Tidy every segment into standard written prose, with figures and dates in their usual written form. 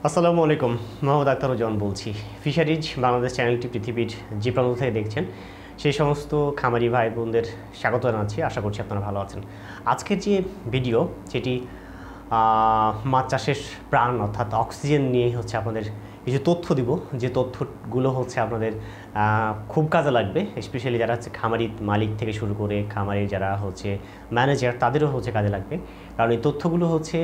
আসসালামু আলাইকুম। মোহাম্মদ আখতারুজ্জামান বলছি। ফিশারিজ বাংলাদেশ চ্যানেলটি পৃথিবীর যে প্রান্ত থেকে দেখছেন সেই সমস্ত খামারি ভাই বোনদের স্বাগত জানাচ্ছি। আশা করছি আপনারা ভালো আছেন। আজকের যে ভিডিও সেটি মাছ চাষের প্রাণ অর্থাৎ অক্সিজেন নিয়ে হচ্ছে আপনাদের কিছু তথ্য দিব, যে তথ্যগুলো হচ্ছে আপনাদের খুব কাজে লাগবে। স্পেশালি যারা হচ্ছে খামারি মালিক থেকে শুরু করে খামারি যারা হচ্ছে ম্যানেজার, তাদেরও হচ্ছে কাজে লাগবে। কারণ এই তথ্যগুলো হচ্ছে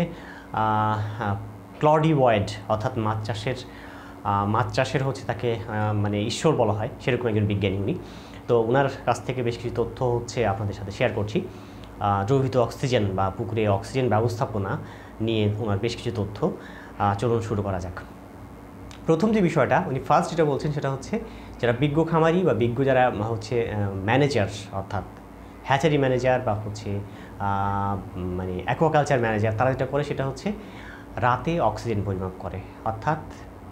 ক্লডি বয়েড অর্থাৎ মাছ চাষের হচ্ছে তাকে মানে ঈশ্বর বলা হয়, সেরকম একজন বিজ্ঞানী উনি। তো ওনার কাছ থেকে বেশ কিছু তথ্য হচ্ছে আপনাদের সাথে শেয়ার করছি। দ্রবীভূত অক্সিজেন বা পুকুরে অক্সিজেন ব্যবস্থাপনা নিয়ে ওনার বেশ কিছু তথ্য। চলুন শুরু করা যাক। প্রথম যে বিষয়টা উনি ফার্স্ট যেটা বলছেন সেটা হচ্ছে যারা বিজ্ঞ খামারি বা বিজ্ঞ যারা হচ্ছে ম্যানেজার অর্থাৎ হ্যাচারি ম্যানেজার বা হচ্ছে মানে অ্যাকোয়াকালচার ম্যানেজার, তারা যেটা করে সেটা হচ্ছে রাতে অক্সিজেন পরিমাপ করে। অর্থাৎ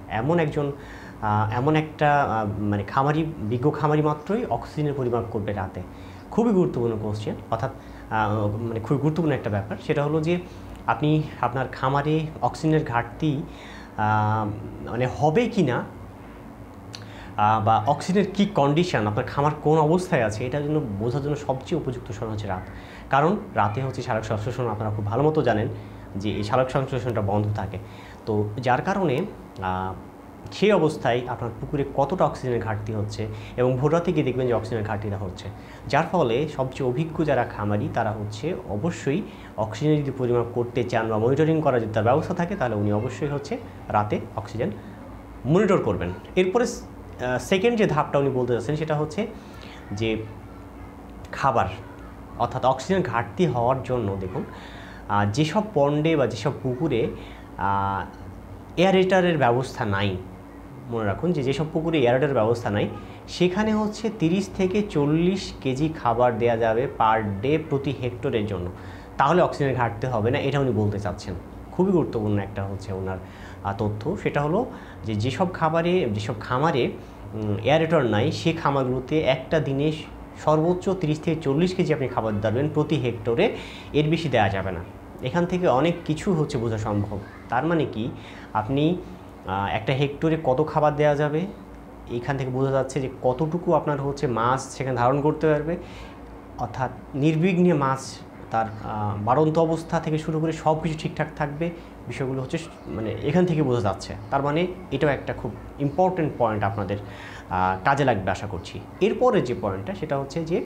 এমন একটা মানে বিজ্ঞ খামারি মাত্রই অক্সিজেনের পরিমাপ করবে রাতে। খুবই গুরুত্বপূর্ণ কোশ্চেন, অর্থাৎ মানে খুবই গুরুত্বপূর্ণ একটা ব্যাপার। সেটা হলো যে আপনি আপনার খামারে অক্সিজেনের ঘাটতি মানে হবে কি না বা অক্সিজেনের কী কন্ডিশন, আপনার খামার কোন অবস্থায় আছে, এটার জন্য বোঝার জন্য সবচেয়ে উপযুক্ত সময় হচ্ছে রাত। কারণ রাতে হচ্ছে শালক সংশ্লেষণ, আপনারা খুব ভালো মতো জানেন যে এই শালক সংশ্লেষণটা বন্ধ থাকে। তো যার কারণে সেই অবস্থায় আপনার পুকুরে কতটা অক্সিজেনের ঘাটতি হচ্ছে এবং ভোর রাতে গিয়ে দেখবেন যে অক্সিজেনের ঘাটতিটা হচ্ছে। যার ফলে সবচেয়ে অভিজ্ঞ যারা খামারি তারা হচ্ছে অবশ্যই অক্সিজেন যদি পরিমাপ করতে চান বা মনিটরিং করার যদি তার ব্যবস্থা থাকে, তাহলে উনি অবশ্যই হচ্ছে রাতে অক্সিজেন মনিটর করবেন। এরপরে সেকেন্ড যে ধাপটা উনি বলতে চাচ্ছেন সেটা হচ্ছে যে খাবার, অর্থাৎ অক্সিজেন ঘাটতি হওয়ার জন্য দেখুন যেসব পন্ডে বা যেসব পুকুরে এয়ারেটারের ব্যবস্থা নাই, মনে রাখুন যে যেসব পুকুরে এয়ারেটারের ব্যবস্থা নাই সেখানে হচ্ছে 30 থেকে 40 কেজি খাবার দেওয়া যাবে পার ডে প্রতি হেক্টরের জন্য, তাহলে অক্সিজেনের ঘাটতি হবে না, এটা উনি বলতে চাচ্ছেন। খুবই গুরুত্বপূর্ণ একটা হচ্ছে ওনার তথ্য। সেটা হলো যে যেসব খামারে এয়ারেটর নাই সেই খামারগুলোতে একটা দিনে সর্বোচ্চ 30 থেকে 40 কেজি আপনি খাবার দেবেন প্রতি হেক্টরে, এর বেশি দেওয়া যাবে না। এখান থেকে অনেক কিছু হচ্ছে বোঝা সম্ভব। তার মানে কি, আপনি একটা হেক্টরে কত খাবার দেওয়া যাবে, এখান থেকে বোঝা যাচ্ছে যে কতটুকু আপনার হচ্ছে মাছ সেখানে ধারণ করতে পারবে। অর্থাৎ নির্বিঘ্নে মাছ তার বাড়ন্ত অবস্থা থেকে শুরু করে সব কিছু ঠিকঠাক থাকবে, বিষয়গুলো হচ্ছে মানে এখান থেকে বোঝা যাচ্ছে। তার মানে এটাও একটা খুব ইম্পর্টেন্ট পয়েন্ট, আপনাদের কাজে লাগবে আশা করছি। এরপরে যে পয়েন্টটা সেটা হচ্ছে যে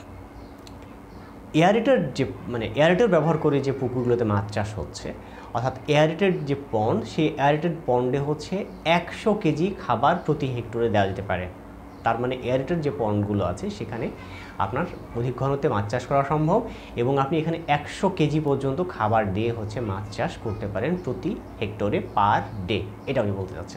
এয়ারেটর ব্যবহার করে যে পুকুরগুলোতে মাছ চাষ হচ্ছে, অর্থাৎ এয়ারেটেড যে পন্ড, সেই এয়ারেটেড পন্ডে হচ্ছে 100 কেজি খাবার প্রতি হেক্টরে দেওয়া যেতে পারে। তার মানে এয়ারেটেড যে পন্ডগুলো আছে সেখানে আপনার অধিক ঘনত্বে মাছ চাষ করা সম্ভব এবং আপনি এখানে 100 কেজি পর্যন্ত খাবার দিয়ে হচ্ছে মাছ চাষ করতে পারেন প্রতি হেক্টরে পার ডে, এটা উনি বলতে চাচ্ছেন।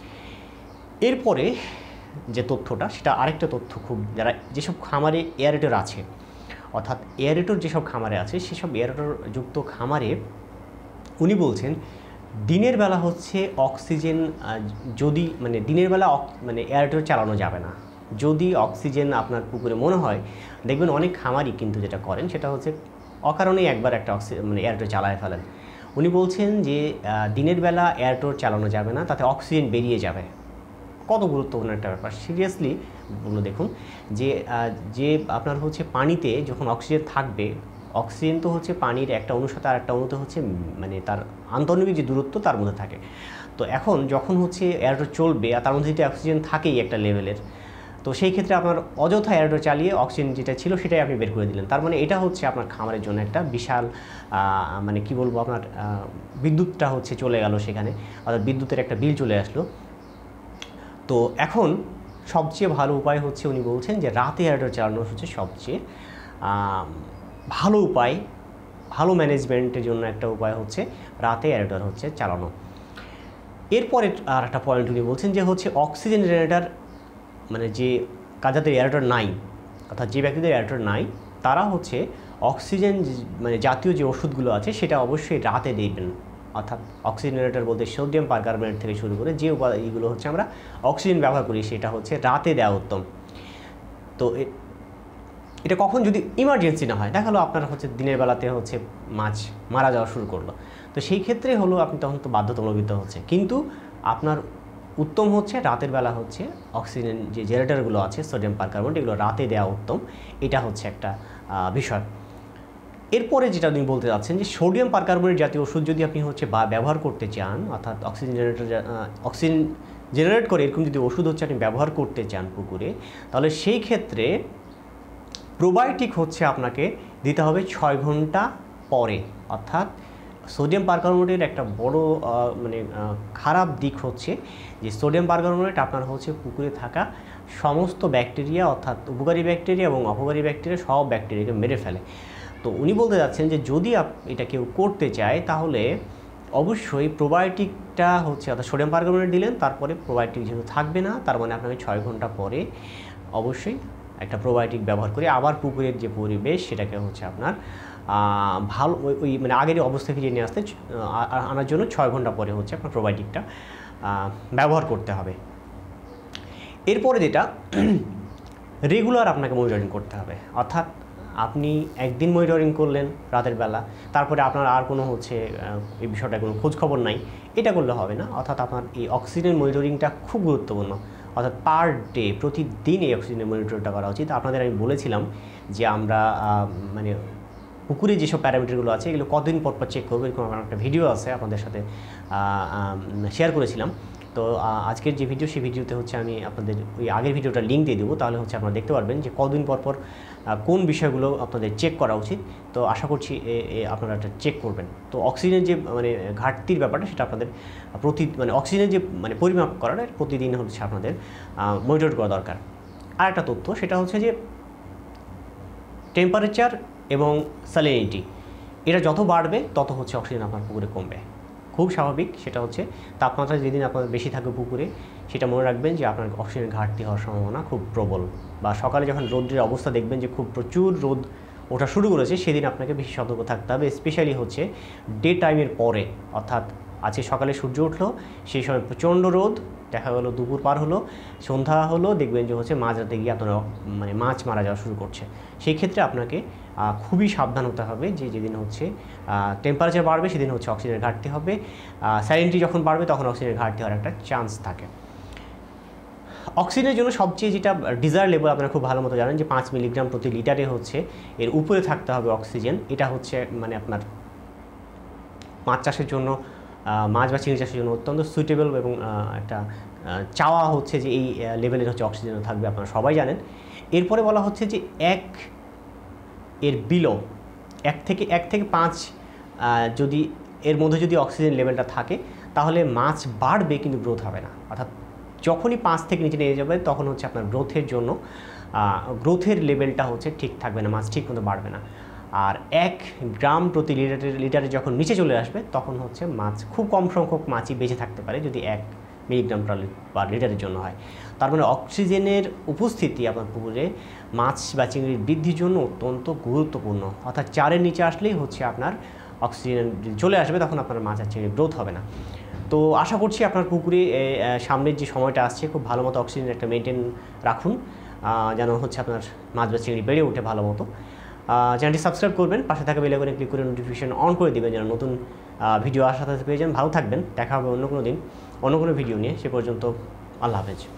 এরপরে যে তথ্যটা সেটা আরেকটা তথ্য, যেসব খামারে এয়ারেটর আছে, অর্থাৎ এয়ারেটর যেসব খামারে আছে সেসব এয়ারেটরযুক্ত খামারে উনি বলছেন দিনের বেলা হচ্ছে অক্সিজেন যদি দিনের বেলা এয়ারেটর চালানো যাবে না। যদি অক্সিজেন আপনার পুকুরে মনে হয়, দেখবেন অনেক খামারই কিন্তু যেটা করেন সেটা হচ্ছে অকারণেই একবার একটা এয়ারেটর চালায় ফেলেন। উনি বলছেন যে দিনের বেলা এয়ারেটর চালানো যাবে না, তাতে অক্সিজেন বেরিয়ে যাবে। কত গুরুত্বপূর্ণ একটা ব্যাপার, সিরিয়াসলি বলে দেখুন যে আপনার হচ্ছে পানিতে যখন অক্সিজেন থাকবে, অক্সিজেন তো হচ্ছে পানির একটা অণুর সাথে আর একটা অণুতে হচ্ছে তার আন্তঃআণবিক যে দূরত্ব তার মধ্যে থাকে। তো এখন যখন হচ্ছে এয়ারেটর চলবে আর তার মধ্যে যেটা অক্সিজেন থাকেই একটা লেভেলের, তো সেই ক্ষেত্রে আপনার অযথা এয়ারেটর চালিয়ে অক্সিজেন যেটা ছিল সেটাই আপনি বের করে দিলেন। তার মানে এটা হচ্ছে আপনার খামারের জন্য একটা বিশাল কি বলবো, আপনার বিদ্যুৎটা হচ্ছে চলে গেল সেখানে, অর্থাৎ বিদ্যুতের একটা বিল চলে আসলো। তো এখন সবচেয়ে ভালো উপায় হচ্ছে উনি বলছেন যে রাতে এয়ারেটর চালানো হচ্ছে সবচেয়ে ভালো উপায়, ভালো ম্যানেজমেন্টের জন্য একটা উপায় হচ্ছে রাতে এয়ারেটর হচ্ছে চালানো। এরপরে আর একটা পয়েন্ট উনি বলছেন যে হচ্ছে অক্সিজেন জেনারেটর, যে যাদের এয়ারেটর নাই, অর্থাৎ যে ব্যক্তিদের এয়ারেটর নাই তারা হচ্ছে অক্সিজেন জাতীয় যে ওষুধগুলো আছে সেটা অবশ্যই রাতে দেবেন। অর্থাৎ অক্সিজেন জেনারেটর বলতে সোডিয়াম পারকার্বনেট থেকে শুরু করে যে উপাদানগুলো হচ্ছে আমরা অক্সিজেন ব্যবহার করি সেটা হচ্ছে রাতে দেওয়া উত্তম। তো এটা কখন, যদি ইমার্জেন্সি না হয়, দেখা গেলো আপনার হচ্ছে দিনের বেলাতে হচ্ছে মাছ মারা যাওয়া শুরু করলো, তো তো সেই ক্ষেত্রে হলো আপনি তখন তো বাধ্যতামূলক দিতে হচ্ছে, কিন্তু আপনার উত্তম হচ্ছে রাতের বেলা হচ্ছে অক্সিজেন যে জেনারেটরগুলো আছে সোডিয়াম পারকার্বনেট এগুলো রাতে দেওয়া উত্তম, এটা হচ্ছে একটা বিষয়। এরপরে যেটা আপনি বলতে যাচ্ছেন যে সোডিয়াম পারকার্বনেট জাতীয় ওষুধ যদি আপনি হচ্ছে ব্যবহার করতে চান, অর্থাৎ অক্সিজেন জেনারেট করে এরকম যদি ওষুধ হচ্ছে আপনি ব্যবহার করতে চান পুকুরে, তাহলে সেই ক্ষেত্রে প্রোবায়োটিক হচ্ছে আপনাকে দিতে হবে 6 ঘন্টা পরে। অর্থাৎ সোডিয়াম পারকার্বনেটের একটা বড় খারাপ দিক হচ্ছে যে সোডিয়াম পারকার্বনেট আপনার হচ্ছে পুকুরে থাকা সমস্ত ব্যাকটেরিয়া, অর্থাৎ উপকারী ব্যাকটেরিয়া এবং অপকারী ব্যাকটেরিয়া সব ব্যাকটেরিয়াকে মেরে ফেলে। তো উনি বলতে যাচ্ছেন যে যদি এটা কেউ করতে চায় তাহলে অবশ্যই প্রোবায়োটিকটা হচ্ছে, অর্থাৎ সোডিয়াম পারকার্বনেট দিলেন, তারপরে প্রোবায়োটিক যেহেতু থাকবে না, তার মানে আপনাকে 6 ঘন্টা পরে অবশ্যই একটা প্রোবায়োটিক ব্যবহার করে আবার পুকুরের যে পরিবেশ সেটাকে হচ্ছে আপনার ভালো ওই আগের অবস্থা ফিরিয়ে নিয়ে আসতে আনার জন্য 6 ঘন্টা পরে হচ্ছে আপনার প্রোবায়োটিকটা ব্যবহার করতে হবে। এরপরে যেটা রেগুলার আপনাকে মনিটরিং করতে হবে, অর্থাৎ আপনি একদিন মনিটরিং করলেন রাতের বেলা, তারপরে আপনার আর কোনো হচ্ছে এই বিষয়টা কোনো খোঁজখবর নাই, এটা করলে হবে না। অর্থাৎ আপনার এই অক্সিজেন মনিটরিংটা খুব গুরুত্বপূর্ণ, অর্থাৎ পার ডে প্রতিদিন এই অক্সিজেন মনিটরটা করা উচিত। আপনাদের আমি বলেছিলাম যে আমরা পুকুরে যেসব প্যারামিটারগুলো আছে এগুলো কতদিন পর চেক করবো, এরকম আমার একটা ভিডিও আছে আপনাদের সাথে শেয়ার করেছিলাম। তো আজকের যে ভিডিও সেই ভিডিওতে হচ্ছে আমি আপনাদের ওই আগের ভিডিওটা লিঙ্ক দিয়ে দেবো, তাহলে হচ্ছে আপনারা দেখতে পারবেন যে কতদিন পর কোন বিষয়গুলো আপনাদের চেক করা উচিত। তো আশা করছি আপনারা এটা চেক করবেন। তো অক্সিজেনের যে ঘাটতির ব্যাপারটা সেটা আপনাদের অক্সিজেনের যে পরিমাপ করাটা প্রতিদিন হচ্ছে আপনাদের মনিটর করা দরকার। আর একটা তথ্য সেটা হচ্ছে যে টেম্পারেচার এবং স্যালিনিটি এটা যত বাড়বে তত হচ্ছে অক্সিজেন আপনার পুকুরে কমবে, খুব স্বাভাবিক। সেটা হচ্ছে তাপমাত্রা যেদিন আপনার বেশি থাকবে পুকুরে, সেটা মনে রাখবেন যে আপনার অক্সিজেনের ঘাটতি হওয়ার সম্ভাবনা খুব প্রবল। বা সকালে যখন রোদের অবস্থা দেখবেন যে খুব প্রচুর রোদ ওঠা শুরু করেছে, সেদিন আপনাকে বেশি সতর্ক থাকতে হবে, স্পেশালি হচ্ছে ডে টাইমের পরে। অর্থাৎ আজকে সকালে সূর্য উঠলো, সেই সময় প্রচণ্ড রোদ, দেখা গেলো দুপুর পার হলো, সন্ধ্যা হলো, দেখবেন যে হচ্ছে মাঝরাতে গিয়ে আপনার মাছ মারা যাওয়া শুরু করছে। সেই ক্ষেত্রে আপনাকে খুবই সাবধান হতে হবে যে যেদিন হচ্ছে টেম্পারেচার বাড়বে সেদিন হচ্ছে অক্সিজেনের ঘাটতি হবে, স্যালিনিটি যখন বাড়বে তখন অক্সিজেনের ঘাটতি হওয়ার একটা চান্স থাকে। অক্সিজেনের জন্য সবচেয়ে যেটা ডিজায়ার লেভেল আপনারা খুব ভালো মতো জানেন যে 5 মিলিগ্রাম প্রতি লিটারে হচ্ছে এর উপরে থাকতে হবে অক্সিজেন। এটা হচ্ছে আপনার মাছ চাষের জন্য, মাছ বা চিংড়ি চাষের জন্য অত্যন্ত সুইটেবল এবং একটা চাওয়া হচ্ছে যে এই লেভেলের হচ্ছে অক্সিজেন থাকবে, আপনারা সবাই জানেন। এরপরে বলা হচ্ছে যে 1 এর বিলো 1 থেকে 5 যদি এর মধ্যে যদি অক্সিজেন লেভেলটা থাকে তাহলে মাছ বাড়বে কিন্তু গ্রোথ হবে না। অর্থাৎ যখনই 5 থেকে নিচে নিয়ে যাবে তখন হচ্ছে আপনার গ্রোথের জন্য গ্রোথের লেভেলটা হচ্ছে ঠিক থাকবে না, মাছ ঠিক মতো বাড়বে না। আর 1 গ্রাম প্রতি লিটারে যখন নিচে চলে আসবে তখন হচ্ছে মাছ খুব কম সংখ্যক মাছই বেঁচে থাকতে পারে যদি 1 মিলিগ্রাম পার লিটারের জন্য হয়। তার মানে অক্সিজেনের উপস্থিতি আপনার পুকুরে মাছ বা চিংড়ির বৃদ্ধির জন্য অত্যন্ত গুরুত্বপূর্ণ। অর্থাৎ 4-এর নিচে আসলেই হচ্ছে আপনার অক্সিজেন চলে আসবে, তখন আপনার মাছ আর চিংড়ির গ্রোথ হবে না। তো আশা করছি আপনার পুকুরে সামনের যে সময়টা আসছে খুব ভালো মতো অক্সিজেন একটা মেনটেন রাখুন, যেন হচ্ছে আপনার মাছ বা চিংড়ি বেড়ে ওঠে ভালো মতো। চ্যানেলটি সাবস্ক্রাইব করবেন, পাশে থাকা বেল আইকনে ক্লিক করে নোটিফিকেশন অন করে দেবেন যেন নতুন ভিডিও আসার সাথে পেয়ে যান। ভালো থাকবেন, দেখা হবে অন্য কোনো দিন অন্য কোনো ভিডিও নিয়ে। সে পর্যন্ত আল্লাহ হাফেজ।